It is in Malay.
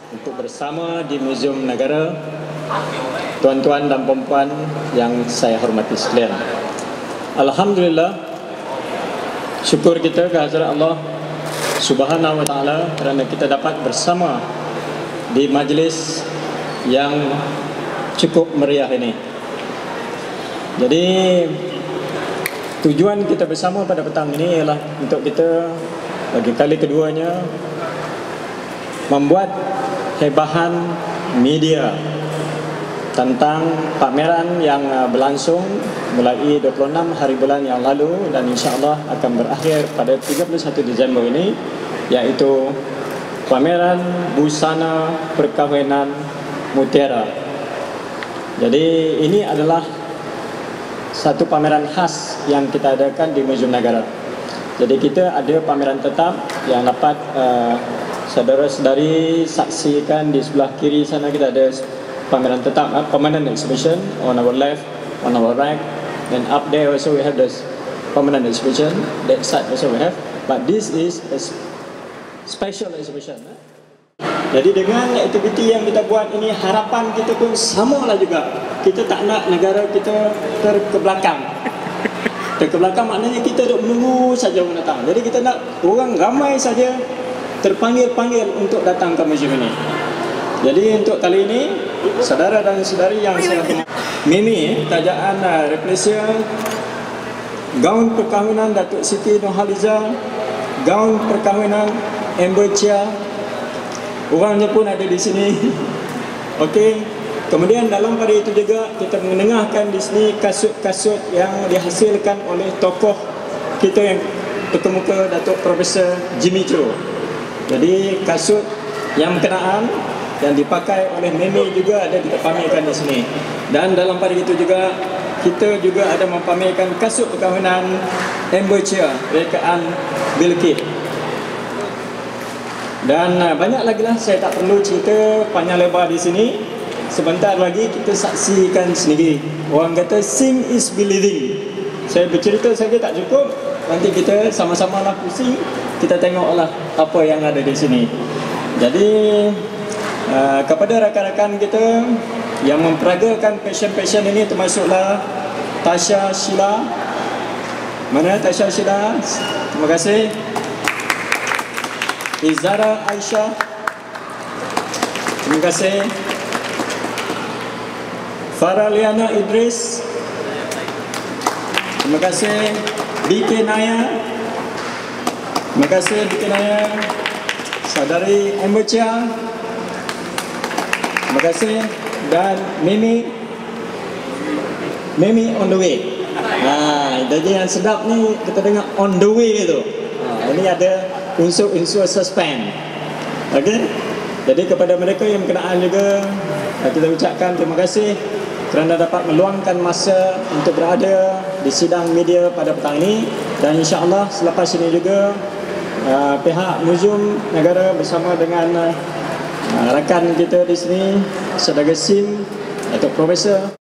untuk bersama di Museum Negara, tuan-tuan dan puan-puan yang saya hormati sekalian. Alhamdulillah, syukur kita kehadirat Allah Subhanahu wa taala kerana kita dapat bersama di majlis yang cukup meriah ini. Jadi tujuan kita bersama pada petang ini ialah untuk kita bagi kali keduanya membuat hebahan media tentang pameran yang berlangsung mulai 26 hari bulan yang lalu dan insya-Allah akan berakhir pada 31 Disember ini, iaitu pameran busana perkahwinan Mutiara. Jadi ini adalah satu pameran khas yang kita adakan di Museum Negara. Jadi kita ada pameran tetap yang dapat saudara-saudari saksikan. Di sebelah kiri sana kita ada pameran tetap, permanent exhibition on our left, on our right, and up there also we have this permanent exhibition. That side also we have, but this is a special exhibition. Jadi dengan aktiviti yang kita buat ini, harapan kita pun samalah juga. Kita tak nak negara kita terkebelakang. Terkebelakang maknanya kita duduk menunggu saja orang datang. Jadi kita nak orang ramai saja terpanggil-panggil untuk datang ke museum ini. Jadi untuk kali ini, saudara dan saudari yang saya hormati, Mimi, kerajaan Rafflesia, gaun perkahwinan Datuk Siti Nurhaliza, gaun perkahwinan Amber Chia, orangnya pun ada di sini. Okey. Kemudian dalam pada itu juga kita menengahkan di sini kasut-kasut yang dihasilkan oleh tokoh kita yang berkemuka, Datuk Profesor Jimmy Cho. Jadi kasut yang berkenaan yang dipakai oleh Mimi juga ada dipamerkan di sini. Dan dalam pada itu juga kita juga ada mempamerkan kasut perkahwinan Amber Chia, rekaan Bill Kidd. Dan banyak lagi lah, saya tak perlu cerita panjang lebar di sini. Sebentar lagi kita saksikan sendiri. Orang kata seeing is believing. Saya bercerita saja tak cukup. Nanti kita sama-sama lah pusing, kita tengoklah apa yang ada di sini. Jadi kepada rakan-rakan kita yang memperagakan passion-passion ini, termasuklah Tasha Sheila. Mana Tasha Sheila? Terima kasih. Izara Aisyah. Terima kasih. Farah Liana Idris. Terima kasih. BK Naya. Terima kasih BK Naya. Saudari Amber Chia. Terima kasih. Dan Mimi. Mimi on the way. Jadi yang sedap ni kita dengar on the way tu. Ini ada unsur-unsur suspense. Okey. Jadi kepada mereka yang berkenaan juga kita ucapkan terima kasih kerana dapat meluangkan masa untuk berada di sidang media pada petang ini. Dan insya-Allah selepas ini juga pihak Museum Negara bersama dengan rakan kita di sini, Saudara Sim atau Profesor